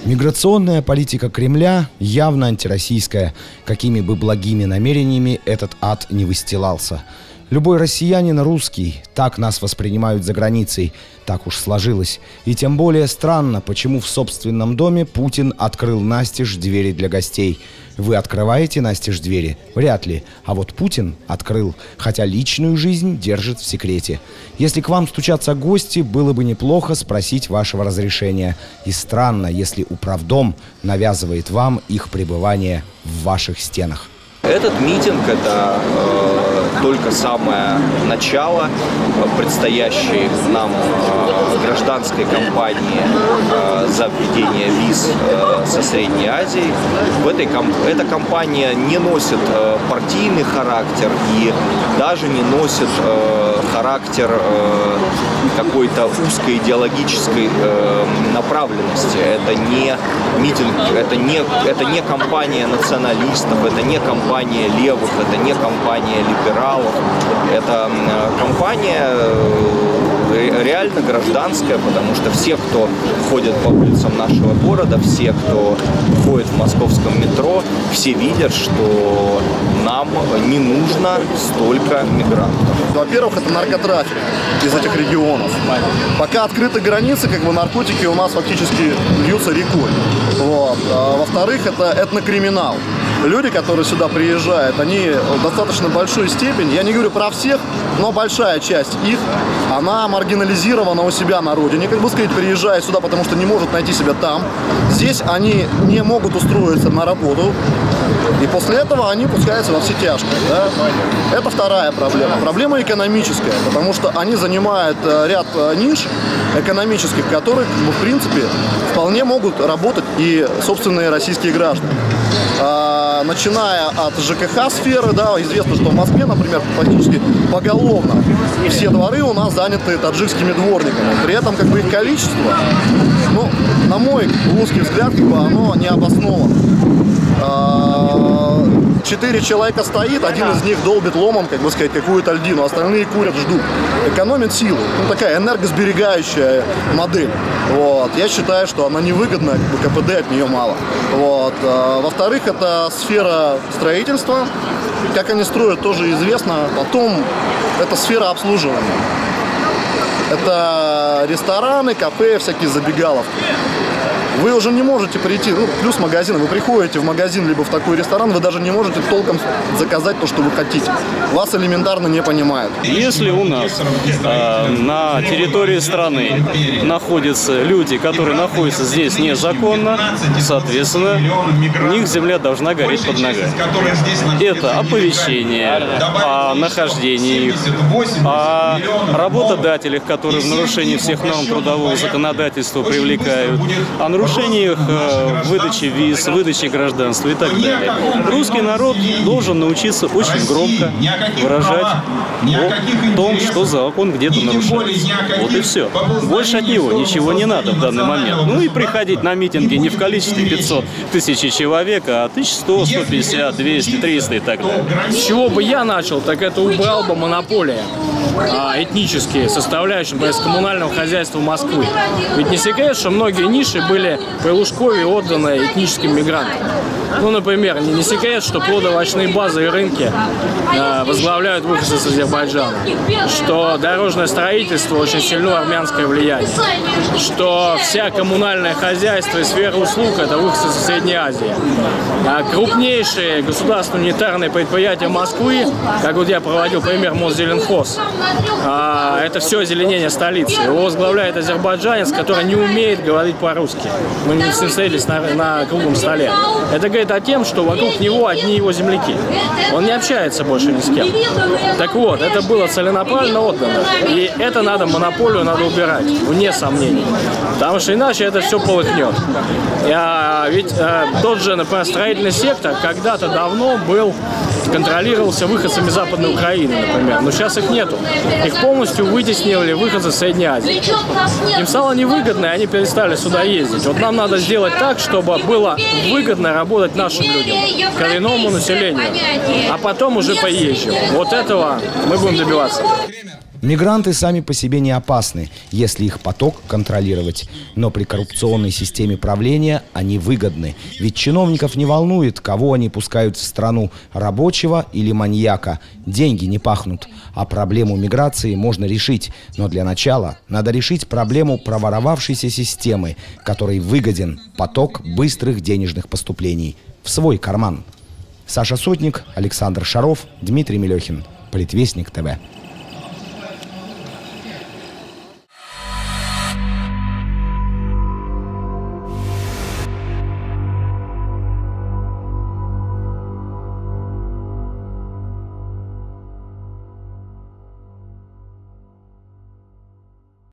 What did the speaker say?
Миграционная политика Кремля явно антироссийская. Какими бы благими намерениями этот ад не выстилался. Любой россиянин русский. Так нас воспринимают за границей. Так уж сложилось. И тем более странно, почему в собственном доме Путин открыл настежь двери для гостей. Вы открываете настежь двери? Вряд ли. А вот Путин открыл, хотя личную жизнь держит в секрете. Если к вам стучатся гости, было бы неплохо спросить вашего разрешения. И странно, если управдом навязывает вам их пребывание в ваших стенах. Этот митинг – это только самое начало предстоящей нам гражданской кампании за введение виз со Средней Азией. Эта кампания не носит партийный характер и даже не носит характер какой-то узкой идеологической направленности. Это не митинг, это не кампания националистов, это не кампания левых, это не кампания либералов, это кампания реально гражданская, потому что все, кто ходит по улицам нашего города, все, кто ходит в московском метро, все видят, что нам не нужно столько мигрантов. Во-первых, это наркотрафик из этих регионов. Пока открыты границы, наркотики у нас фактически льются рекой. Вот. Во-вторых, это этнокриминал. Люди, которые сюда приезжают, они в достаточно большой степени, я не говорю про всех, но большая часть их, она маргинализирована у себя на родине, приезжает сюда, потому что не может найти себя там. Здесь они не могут устроиться на работу, и после этого они пускаются во все тяжкие. Да? Это вторая проблема. Проблема экономическая, потому что они занимают ряд ниш экономических, в которых, в принципе, вполне могут работать и собственные российские граждане. Начиная от ЖКХ-сферы, да, известно, что в Москве, например, практически поголовно все дворы у нас заняты таджикскими дворниками. При этом их количество, на мой узкий взгляд, оно не обосновано. 4 человека стоит, один из них долбит ломом, какую-то льдину, остальные курят, ждут. Экономит силы. Такая энергосберегающая модель. Вот. Я считаю, что она невыгодна, КПД от нее мало. Вот. Во-вторых, это сфера строительства. Как они строят, тоже известно. Потом это сфера обслуживания. Это рестораны, кафе, всякие забегаловки. Вы уже не можете прийти, плюс магазин, вы приходите в магазин, либо в такой ресторан, вы даже не можете толком заказать то, что вы хотите. Вас элементарно не понимают. Если у нас на территории страны находятся люди, которые находятся здесь незаконно, соответственно, у них земля должна гореть под ногами. Это оповещение о нахождении их, о работодателях, которые в нарушении всех норм трудового законодательства привлекают, о нарушениях выдачи виз, выдачи гражданства и так далее. Русский народ должен научиться очень громко выражать о том, что закон где-то нарушается. Вот и все. Больше от него ничего не надо в данный момент. И приходить на митинги не в количестве 500 тысяч человек, а 1100, 150, 200, 300 и так далее. С чего бы я начал, так это убрал бы монополия этнические составляющие из коммунального хозяйства Москвы. Ведь не секрет, что многие ниши были при Лужкове отданы этническим мигрантам. Например, не секрет, что плодоовощные базы и рынки возглавляют выходцы с Азербайджана, что дорожное строительство очень сильно армянское влияние, что вся коммунальное хозяйство и сфера услуг – это выходцы со Средней Азии. Крупнейшие государственные унитарные предприятия Москвы, как я проводил пример Мосзеленхоз, это все озеленение столицы. Его возглавляет азербайджанец, который не умеет говорить по-русски. Мы с ним встретились на круглом столе. Это говорит о том, что вокруг него одни его земляки. Он не общается больше ни с кем. Так вот, это было целенаправленно отдано. И это монополию надо убирать, вне сомнений. Потому что иначе это все полыхнет. Ведь тот же, например, строительный сектор когда-то давно контролировался выходцами Западной Украины, например. Но сейчас их нету. Их полностью вытеснили выходцы с Средней Азии. Им стало невыгодно, и они перестали сюда ездить. Вот нам надо сделать так, чтобы было выгодно работать нашим людям, коренному населению, а потом уже поезжим. Вот этого мы будем добиваться. Мигранты сами по себе не опасны, если их поток контролировать. Но при коррупционной системе правления они выгодны. Ведь чиновников не волнует, кого они пускают в страну – рабочего или маньяка. Деньги не пахнут. А проблему миграции можно решить. Но для начала надо решить проблему проворовавшейся системы, которой выгоден поток быстрых денежных поступлений в свой карман. Саша Сотник, Александр Шаров, Дмитрий Мелехин. Политвестник ТВ.